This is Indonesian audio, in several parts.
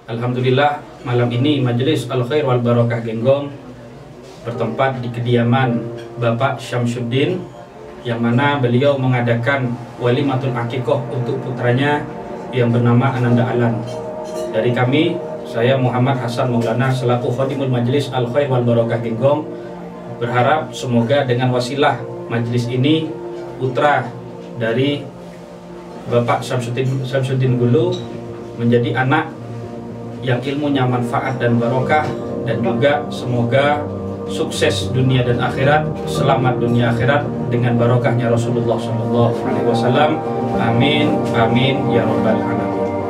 Alhamdulillah malam ini Majelis Al-Khair wal Barokah Genggong bertempat di kediaman Bapak Syamsuddin, yang mana beliau mengadakan walimatul akikoh untuk putranya yang bernama Ananda Alan. Dari kami, saya Muhammad Hasan Maulana selaku Khadimul Majelis Al-Khair wal Barokah Genggong berharap semoga dengan wasilah majelis ini putra dari Bapak Syamsuddin Gulu menjadi anak yang ilmunya manfaat dan barokah, dan juga semoga sukses dunia dan akhirat, selamat dunia akhirat dengan barokahnya Rasulullah SAW. Amin, amin ya rabbal alamin.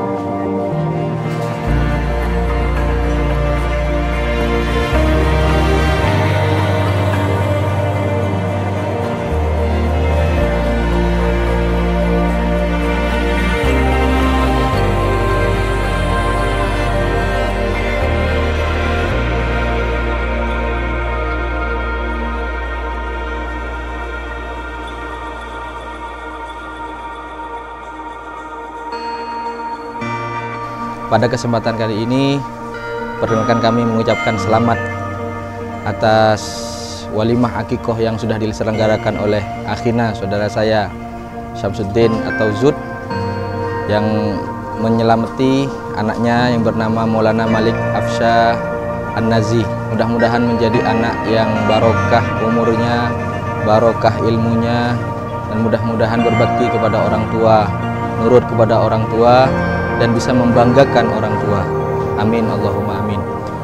Pada kesempatan kali ini, perkenankan kami mengucapkan selamat atas walimah akikoh yang sudah diselenggarakan oleh akhina, saudara saya Syamsuddin atau Zud, yang menyelamati anaknya yang bernama Maulana Malik Afsyah An-Nazi. Mudah-mudahan menjadi anak yang barokah umurnya, barokah ilmunya, dan mudah-mudahan berbakti kepada orang tua, nurut kepada orang tua, dan bisa membanggakan orang tua. Amin, Allahumma amin.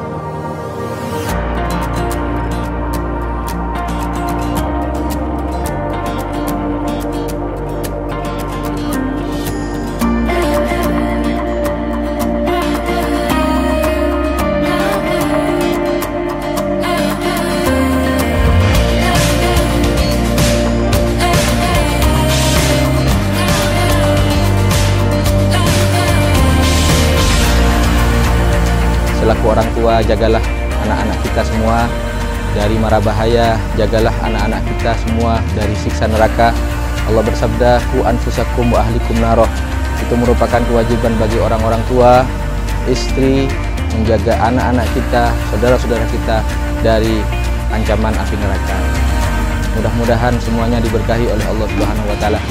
Selaku orang tua, jagalah anak-anak kita semua dari mara bahaya, jagalah anak-anak kita semua dari siksa neraka. Allah bersabda, "Qu anfusakum wa ahlikum naroh." Itu merupakan kewajiban bagi orang-orang tua, istri, menjaga anak-anak kita, saudara-saudara kita dari ancaman api neraka. Mudah-mudahan semuanya diberkahi oleh Allah Subhanahu wa taala.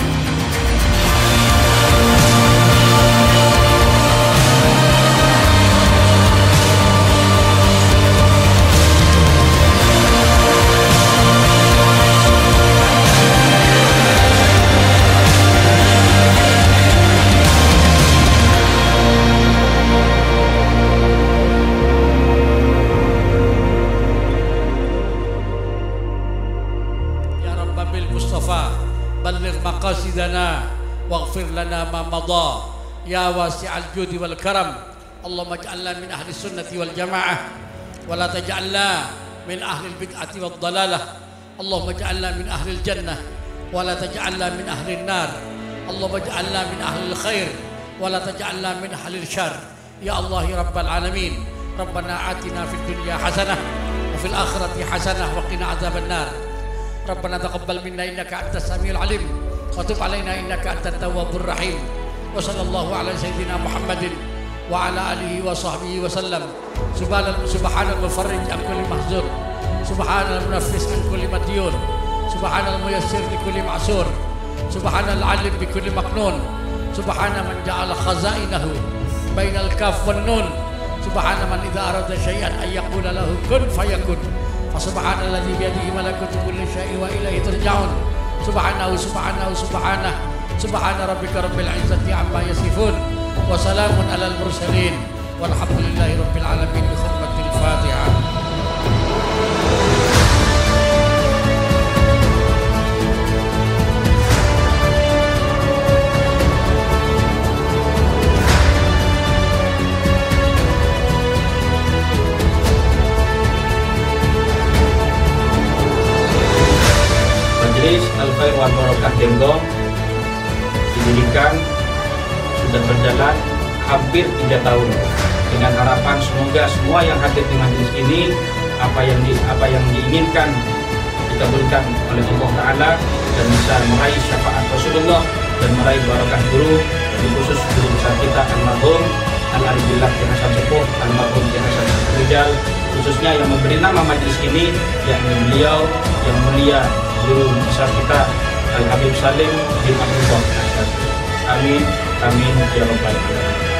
بلغ مقاصدنا واغفر لنا ما مضى يا واسع الجود والكرم. اللهم اجعلنا من أهل السنة والجماعة ولا تجعلنا من أهل البدعة والضلالة. اللهم اجعلنا من أهل الجنة ولا تجعلنا من أهل النار. اللهم اجعلنا من أهل الخير ولا تجعلنا من أهل الشر يا الله يا رب العالمين. ربنا آتنا في الدنيا حسنة وفي الآخرة حسنة وقنا عذاب النار. ربنا تقبل منا إنك أنت السميع العليم وتب علينا إنك أنت التواب الرحيم. وصلى الله على سيدنا محمد وعلى آله وصحبه وسلم. سبحان المفرج عن كل محزون، سبحان المنفس عن كل مديون، سبحان الميسر لكل معسور، سبحان العلم بكل مكنون، سبحان من جعل خزائنه بين الكاف والنون، سبحان من إذا أراد شيئا أن يقول له كن فيكون. فسبحان الذي بيده ملكوت كل شيء وإليه ترجعون. سبحانه سبحانه سبحانه سبحان ربك رب العزة عما يصفون وسلام على المرسلين والحمد لله رب العالمين. بخطبة الفاتحة. Majelis Al-Khair wal Barokah Genggong didirikan sudah berjalan hampir 3 tahun, dengan harapan semoga semua yang hadir di majelis ini apa yang diinginkan dikabulkan oleh Allah Ta'ala, dan bisa meraih syafaat Rasulullah dan meraih barokah guru, dan khusus guru besar kita almarhum Al-Arifillah Ki Hasan Sepuh Almarhum Ki Hasan Rijal, khususnya yang memberi nama majelis ini, yakni beliau yang mulia guru besar kita Al-Habib Salim bin Abdullah Asyad. Amin, amin, ya rabbal alamin.